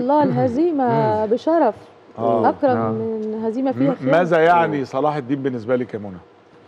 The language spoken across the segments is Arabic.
الله الهزيمة بشرف أكرم من هزيمة فيها خيانة. ماذا يعني صلاح الدين بالنسبة لك يا منى؟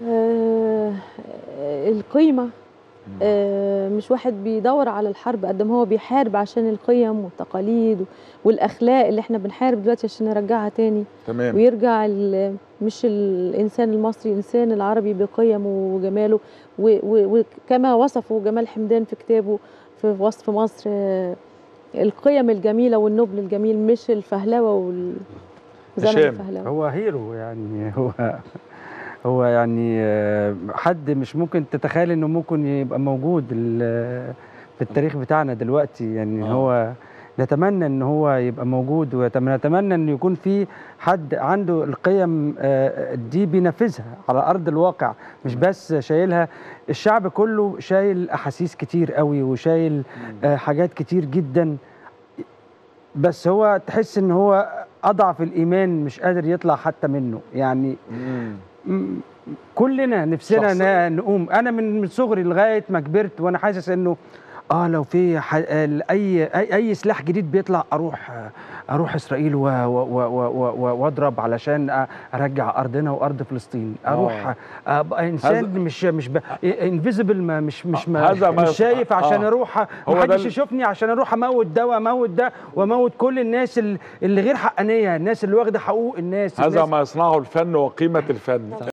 القيمة. مش واحد بيدور على الحرب قد ما هو بيحارب عشان القيم والتقاليد والأخلاق اللي احنا بنحارب دلوقتي عشان نرجعها تاني. تمام. ويرجع مش الإنسان المصري، الإنسان العربي بقيمه وجماله، وكما وصفه جمال حمدان في كتابه في وصف مصر، القيم الجميلة والنبل الجميل، مش الفهلوة زمن الفهلوة. هو هيرو يعني، هو يعني حد مش ممكن تتخيل انه ممكن يبقى موجود في التاريخ بتاعنا دلوقتي يعني. هو نتمنى ان هو يبقى موجود، ونتمنى ان يكون في حد عنده القيم دي بينفذها على ارض الواقع، مش بس شايلها. الشعب كله شايل احاسيس كتير قوي، وشايل حاجات كتير جدا، بس هو تحس ان هو اضعف الايمان مش قادر يطلع حتى منه يعني. كلنا نفسنا نقوم. انا من صغري لغايه ما كبرت وانا حاسس انه لو في اي سلاح جديد بيطلع اروح اسرائيل واضرب علشان ارجع ارضنا وارض فلسطين. اروح ابقى انسان مش انفيزبل، مش شايف عشان اروح محدش يشوفني، عشان اروح اموت ده واموت ده واموت كل الناس اللي غير حقانيه، الناس اللي واخده حقوق الناس. هذا ما يصنعه الفن وقيمه الفن.